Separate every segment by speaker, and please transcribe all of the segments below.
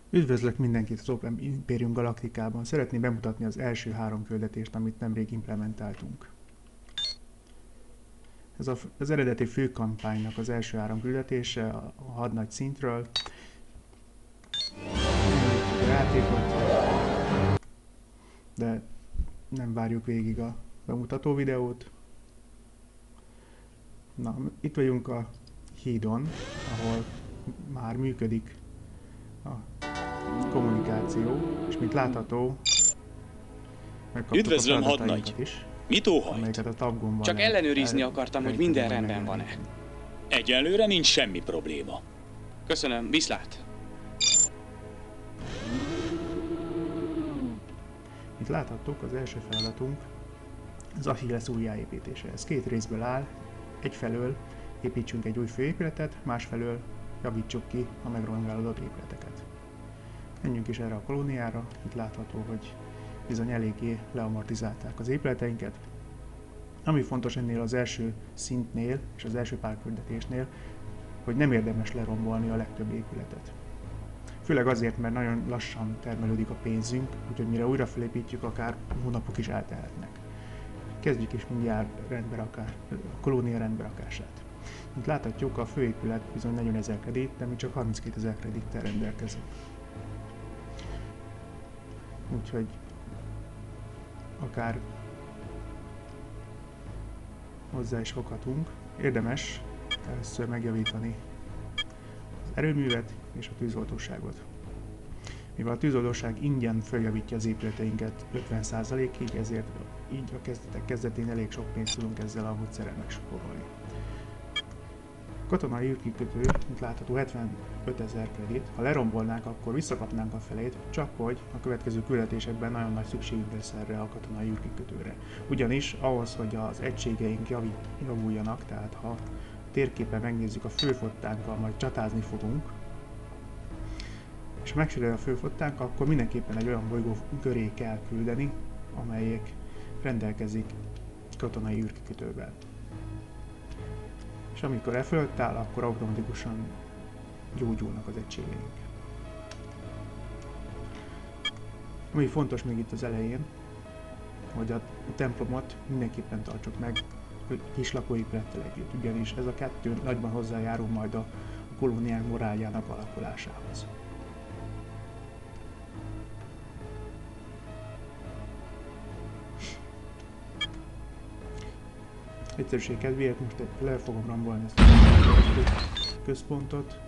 Speaker 1: Üdvözlök mindenkit az Open Imperium Galaktikában. Szeretném bemutatni az első 3 küldetést, amit nemrég implementáltunk. Ez az eredeti főkampánynak az első 3 küldetése a hadnagy szintről. A játékot, de nem várjuk végig a bemutató videót. Na, itt vagyunk a hídon, ahol már működik a kommunikáció, és mint látható, megkaptuk
Speaker 2: Üdvözlöm,
Speaker 1: a feladatainkat
Speaker 2: hadnagy!
Speaker 1: is,
Speaker 2: Mit óhajt?
Speaker 1: amelyeket a tabgomban
Speaker 3: Csak
Speaker 1: lehet
Speaker 3: ellenőrizni akartam, hogy minden rendben van-e.
Speaker 2: Egyelőre nincs semmi probléma.
Speaker 3: Köszönöm, viszlát!
Speaker 1: Mint láthattuk, az első feladatunk az Achilles újjáépítése. Ez 2 részből áll. Egyfelől építsünk egy új főépületet, másfelől javítsuk ki a megrongálódott épületeket. Menjünk is erre a kolóniára. Itt látható, hogy bizony eléggé leamortizálták az épületeinket. Ami fontos ennél az első szintnél és az első pár küldetésnél, hogy nem érdemes lerombolni a legtöbb épületet. Főleg azért, mert nagyon lassan termelődik a pénzünk, úgyhogy mire újra felépítjük, akár hónapok is eltelhetnek. Kezdjük is mindjárt a kolónia rendberakását. Mint láthatjuk, a főépület bizony 40 000 kredit, de mi csak 32 000 kredittel rendelkezünk. Úgyhogy akár hozzá is foghatunk. Érdemes először megjavítani az erőművet és a tűzoltóságot. Mivel a tűzoltóság ingyen feljavítja az épületeinket 50%-ig, ezért így a kezdetek kezdetén elég sok pénzt tudunk ezzel a módszerrel megspórolni. Katonai űrkikötő, mint látható, 75 000 kredit. Ha lerombolnánk, akkor visszakapnánk a felét, csak hogy a következő küldetésekben nagyon nagy szükségünk lesz erre a katonai űrkikötőre. Ugyanis ahhoz, hogy az egységeink javuljanak, tehát ha a térképen megnézzük a főflottánkkal, majd csatázni fogunk, és ha megsérül a főflottánk, akkor mindenképpen egy olyan bolygó köré kell küldeni, amelyek rendelkezik katonai űrkikötővel. És amikor e fölött áll, akkor automatikusan gyógyulnak az egységeink. Ami fontos még itt az elején, hogy a templomot mindenképpen tartsuk meg kis lakóépülettel együtt, ugyanis ez a kettő nagyban hozzájárul majd a kolóniák moráljának alakulásához. Egyszerűség kedvéért most le fogom rombolni ezt a központot,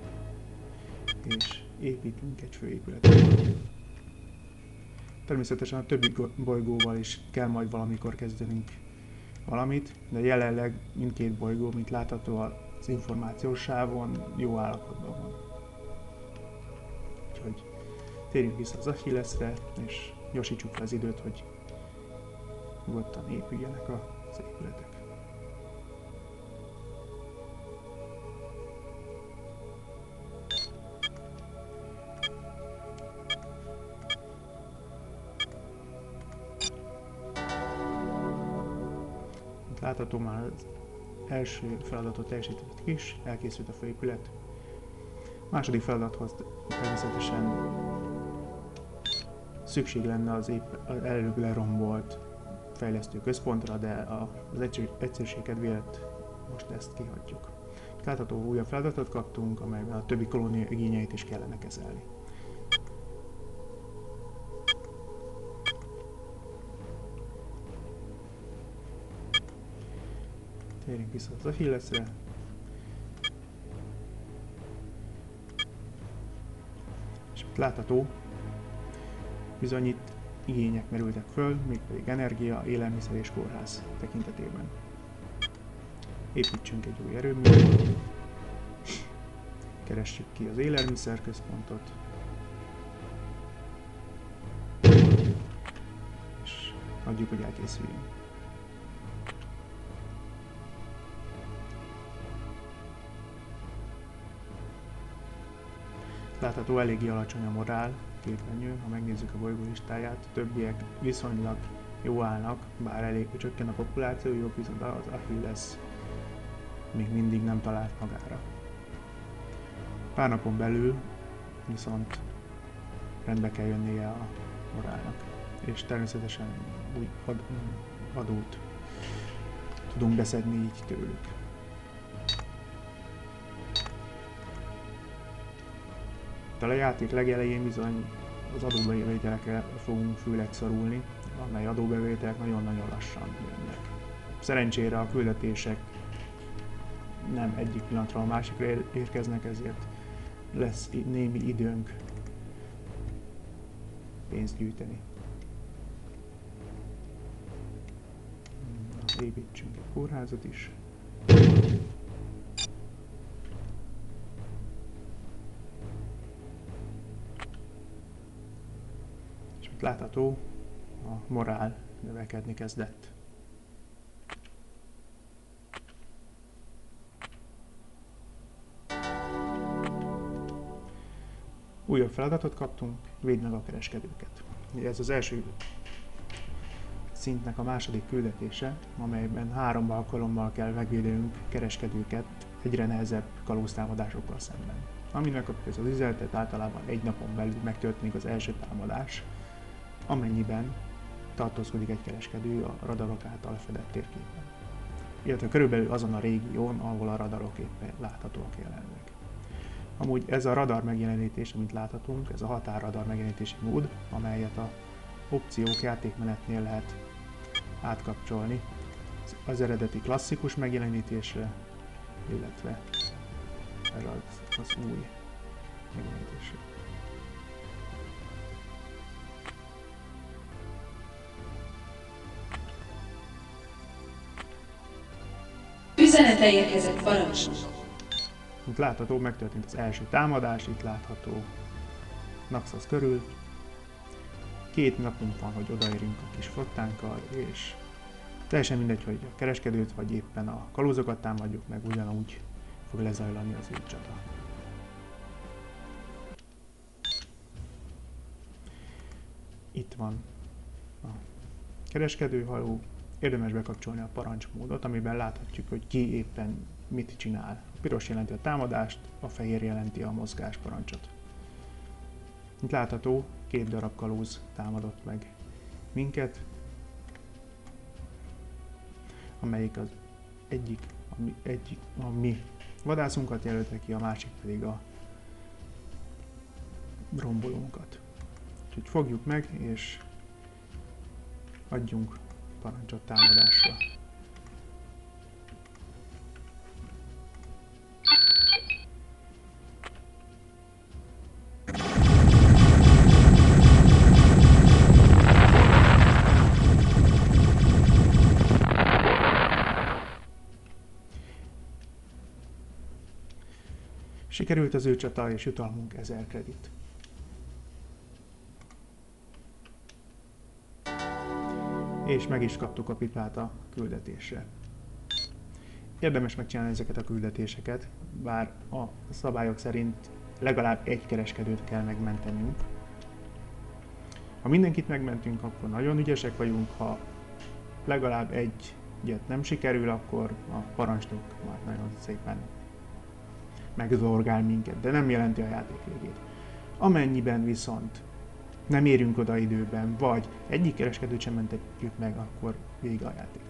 Speaker 1: és építünk egy főépületet. Természetesen a többi bolygóval is kell majd valamikor kezdenünk valamit, de jelenleg mindkét bolygó, mint látható az információs sávon, jó állapotban van. Úgyhogy térjünk vissza az Achillesre, és gyorsítsuk fel az időt, hogy nyugodtan épüljenek az épületek. Látható, már az első feladatot teljesítettük is, elkészült a főépület. Második feladathoz természetesen szükség lenne az előbb lerombolt fejlesztő központra, de az egyszerűség kedvéért most ezt kihagyjuk. Látható, újabb feladatot kaptunk, amelyben a többi kolónia igényeit is kellene kezelni. Térjünk vissza az Achillesre. És itt látható, bizony itt igények merültek föl, mégpedig energia, élelmiszer és kórház tekintetében. Építsünk egy új erőművet. Keressük ki az élelmiszer központot. És adjuk, hogy elkészüljön. Látható, eléggé alacsony a morál, kétlenyű, ha megnézzük a bolygó listáját, a többiek viszonylag jó állnak, bár elég csökken a populációjuk, viszont az Achilles még mindig nem talált magára. Pár napon belül viszont rendbe kell jönnie a morálnak. És természetesen új adót tudunk beszedni így tőlük. De a játék legelején bizony az adóbevételekre fogunk főleg szorulni, amely adóbevételek nagyon-nagyon lassan jönnek. Szerencsére a küldetések nem egyik pillanatról a másikra érkeznek, ezért lesz némi időnk pénzt gyűjteni. Építsünk egy kórházat is. És mint látható, a morál növekedni kezdett. Újabb feladatot kaptunk, védd meg a kereskedőket. Ez az első szintnek a második küldetése, amelyben 3 alkalommal kell megvédenünk kereskedőket egyre nehezebb kalóztámadásokkal szemben. Aminek ez az üzenetet általában egy napon belül megtörténik az első támadás, amennyiben tartózkodik egy kereskedő a radarok által fedett térképen. Illetve körülbelül azon a régión, ahol a radarok éppen láthatóak jelenleg. Amúgy ez a radar megjelenítés, amit láthatunk, ez a határradar megjelenítési mód, amelyet a opciók játékmenetnél lehet átkapcsolni az eredeti klasszikus megjelenítésre, illetve erre az új megjelenítésre.
Speaker 4: Üzenete érkezett, parancsnok.
Speaker 1: Mint látható, megtörtént az első támadás, itt látható Naxos körül. 2 napunk van, hogy odaérjünk a kis flottánkkal, és teljesen mindegy, hogy a kereskedőt vagy éppen a kalózokat támadjuk meg, ugyanúgy fog lezajlani az új csata. Itt van a kereskedőhajó, érdemes bekapcsolni a parancsmódot, amiben láthatjuk, hogy ki éppen mit csinál. A piros jelenti a támadást, a fehér jelenti a mozgás parancsot. Itt látható, 2 darab kalóz támadott meg minket, amelyik az egyik a mi vadászunkat jelölte ki, a másik pedig a rombolónkat. Úgyhogy fogjuk meg, és adjunk parancsot támadásra. Sikerült az ő csata, és jutalmunk 1000 kredit. És meg is kaptuk a pipát a küldetésre. Érdemes megcsinálni ezeket a küldetéseket, bár a szabályok szerint legalább 1 kereskedőt kell megmentenünk. Ha mindenkit megmentünk, akkor nagyon ügyesek vagyunk, ha legalább egyet nem sikerül, akkor a parancsnok már nagyon szépen megzorgál minket, de nem jelenti a játék végét. Amennyiben viszont nem érünk oda időben, vagy egyik kereskedőt sem mentetjük meg, akkor vége a játéknak.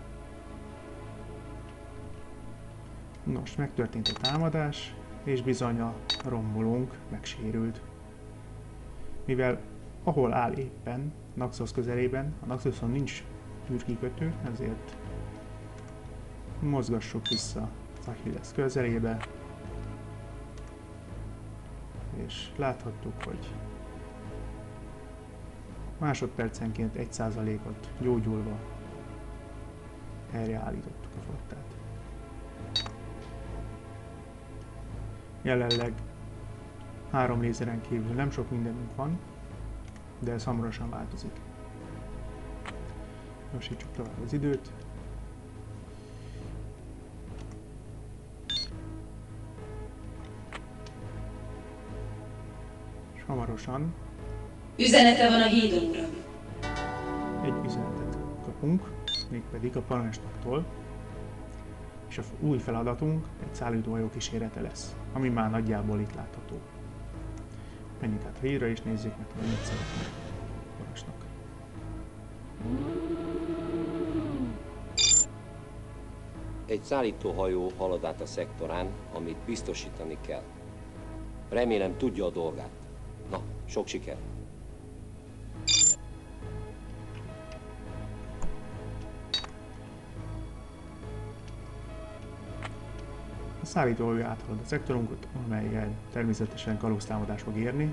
Speaker 1: Nos, megtörtént a támadás, és bizony a rombolónk megsérült. Mivel ahol áll éppen, Naxos közelében, a Naxoson nincs űrkikötő, ezért mozgassuk vissza Achilles közelébe, és láthattuk, hogy másodpercenként 1%-ot gyógyulva helyreállítottuk a flottát. Jelenleg 3 lézeren kívül nem sok mindenünk van, de ez hamarosan változik. Gyorsítsuk tovább az időt. És hamarosan
Speaker 4: Üzenete van a hídon, uram.
Speaker 1: egy üzenetet kapunk, mégpedig a parancsnoktól, és a új feladatunk egy szállítóhajó kísérete lesz, ami már nagyjából itt látható. Menjünk át a hídra és nézzük meg, hogy mit szeretnék parancsnok.
Speaker 5: Egy szállítóhajó halad át a szektorán, amit biztosítani kell. Remélem tudja a dolgát. Na, sok siker!
Speaker 1: A szállítóhajó áthalad a szektorunkat, amellyel természetesen kalóztámadás fog érni.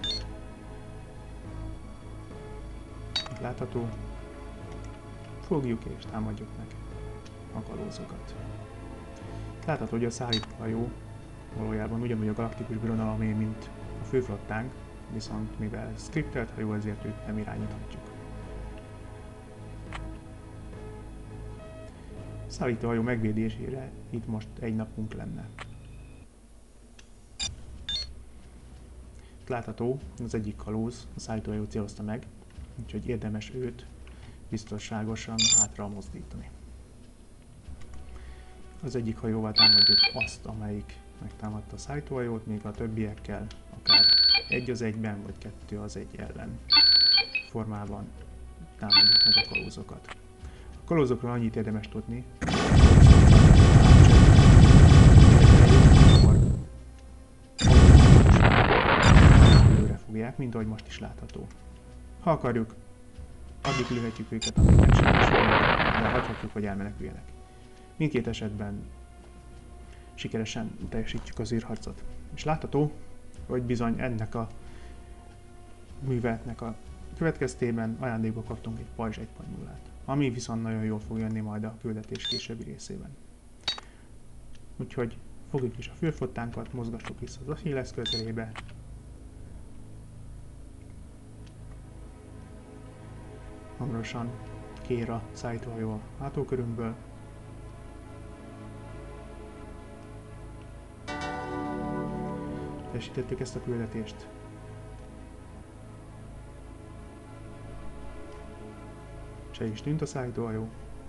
Speaker 1: Itt látható. Fogjuk és támadjuk meg a kalózokat. Látható, hogy a szállítóhajó valójában ugyanúgy a galaktikus birodalomé, mint a főflottánk, viszont mivel skriptelt hajó, ezért őt nem irányíthatjuk. A szállítóhajó megvédésére itt most egy napunk lenne. Látható, az egyik kalóz a szállítóhajó célozta meg, úgyhogy érdemes őt biztonságosan hátra mozdítani. Az egyik hajóval támadjuk azt, amelyik megtámadta a szállítóhajót, még a többiekkel akár 1 az 1-ben, vagy 2 az 1 ellen formában támadjuk meg a kalózokat. A kalózokról annyit érdemes tudni, előre fogják, mint ahogy most is látható. Ha akarjuk, addig lőhetjük őket, amíg megsebesülnek, de hagyhatjuk, hogy elmeneküljenek. Mindkét esetben sikeresen teljesítjük az űrharcot. És látható, hogy bizony ennek a műveletnek a következtében ajándékba kaptunk egy pajzs 1.0-át, ami viszont nagyon jól fog jönni majd a küldetés későbbi részében. Úgyhogy fogjuk is a fülfottánkat, mozgassuk vissza az Achilles közelébe. Hamarosan kér a szállítóhajó a hátókörünkből. Teljesítettük ezt a küldetést. Se is tűnt a szállítóhajó.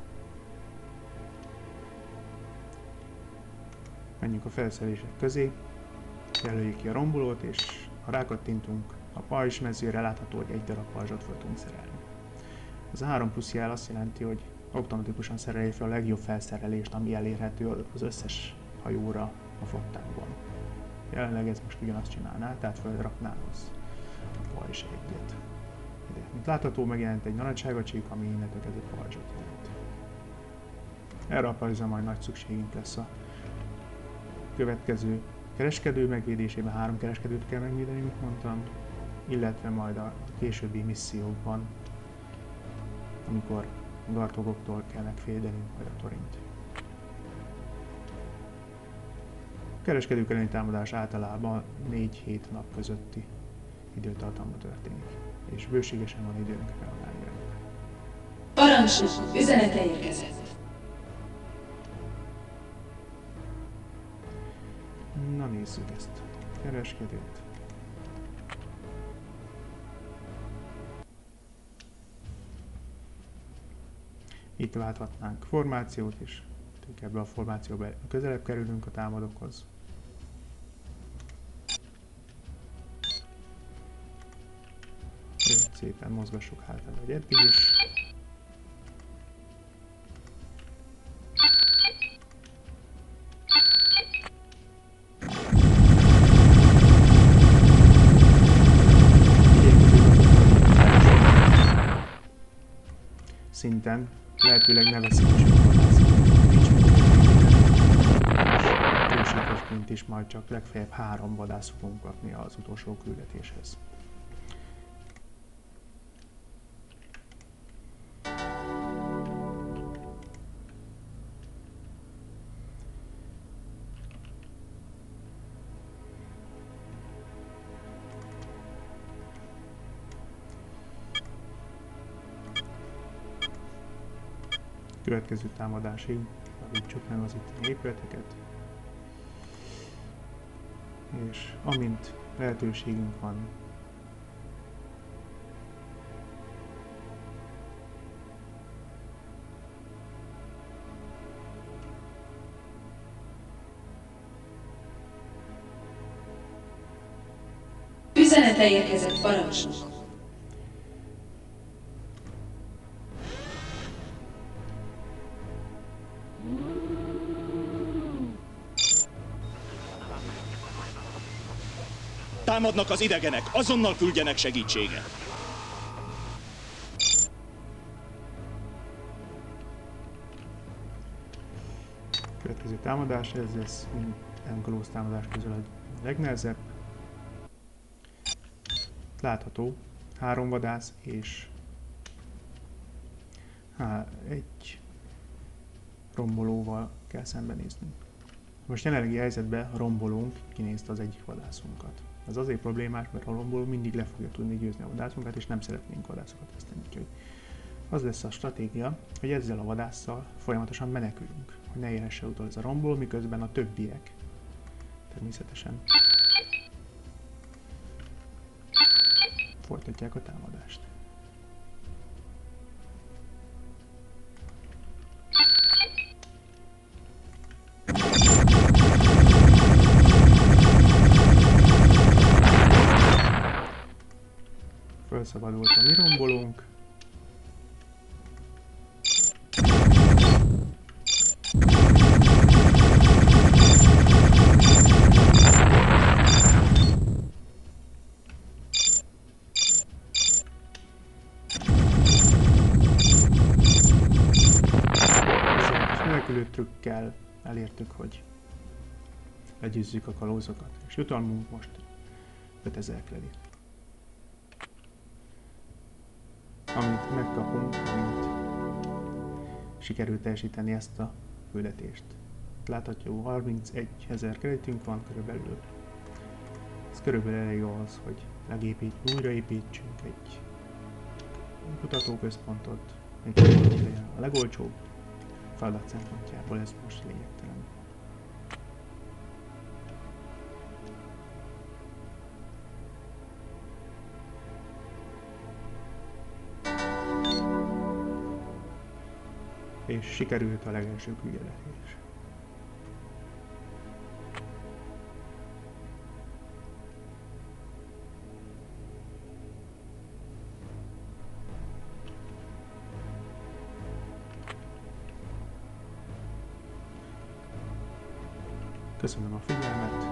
Speaker 1: Menjünk a felszerelések közé, jelöljük ki a rombolót, és ha rákattintunk a pajzs mezőre, látható, hogy egy darab pajzsot fel tudunk szerelni. Az a 3 plusz jel azt jelenti, hogy automatikusan szerelje fel a legjobb felszerelést, ami elérhető az összes hajóra a flottánkban. Jelenleg ez most ugyanazt csinálná, tehát felrakná az a pajzs egyet. Ide. Mint látható, megjelent egy narancssárga csík, ami innentől kezdve pajzsot jelent. Erre a pajzsra majd nagy szükségünk lesz a következő kereskedő megvédésében. 3 kereskedőt kell megvédeni, mint mondtam, illetve majd a későbbi missziókban, amikor gartogoktól kell megvédeni majd a torint. A kereskedők elleni támadás általában 4-7 nap közötti időtartamban történik, és bőségesen van időnk reagálni rájuk.
Speaker 4: Parancsnok, üzenete érkezett.
Speaker 1: Na nézzük ezt a kereskedőt. Itt válthatnánk formációt, és ebbe a formációba közelebb kerülünk a támadókhoz. Szépen mozgassuk hátra, vagy eddig is. Szinten lehetőleg ne veszítsünk vadászatot, is majd csak legfeljebb 3 vadász fogunk kapni az utolsó küldetéshez. Következő támadásig javítsuk meg az itteni épületeket, és amint lehetőségünk van,
Speaker 4: Üzenete Üzenete érkezett, parancsnok.
Speaker 2: Támadnak az idegenek, azonnal küldjenek segítséget.
Speaker 1: Következő támadás, ez lesz mint Enclose támadás közül a legnehezebb. Látható, 3 vadász és egy rombolóval kell szembenéznünk. Most jelenlegi helyzetben a rombolónk kinézte az egyik vadászunkat. Ez azért problémás, mert a romboló mindig le fogja tudni győzni a vadászunkat, és nem szeretnénk vadászokat veszteni. Úgyhogy az lesz a stratégia, hogy ezzel a vadásszal folyamatosan menekülünk, hogy ne érhesse utol ez a romboló, miközben a többiek természetesen folytatják a támadást. Felszabadult a mi rombolónk. Menekülő trükkel elértük, hogy legyőzzük a kalózokat, és jutalmunk most 5000 kredit. Amit megkapunk, amint sikerült teljesíteni ezt a küldetést. Látható, 31 000 kreditünk van körülbelül. Ez körülbelül elég ahhoz, hogy újraépítsünk egy kutatóközpontot, a legolcsóbb feladat szempontjából ez most lényegtelen. És sikerült a legelső küldetés. Köszönöm a figyelmet!